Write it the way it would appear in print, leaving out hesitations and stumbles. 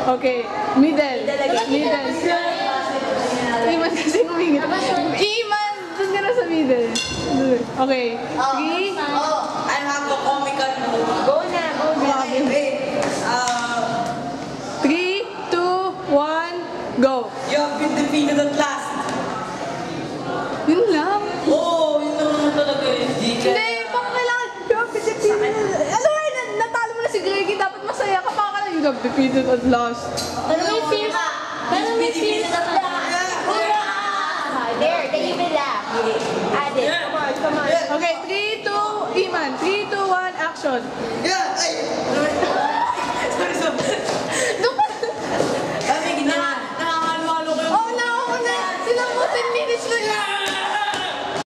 Okay, middle. Middle. Iman kasi kumingit. Iman! Doon ka na sa middle. Okay. 3. I have a comical note. Go na, go na. Wait. 3, 2, 1, go. You have been defeated at last. Yun lang. Oo, yun naman talaga yun. Hindi, baka kailangan. You have defeated. Ano nga, natalo mo na si Greggy. Dapat masaya ka pa ka lang. You have defeated at last.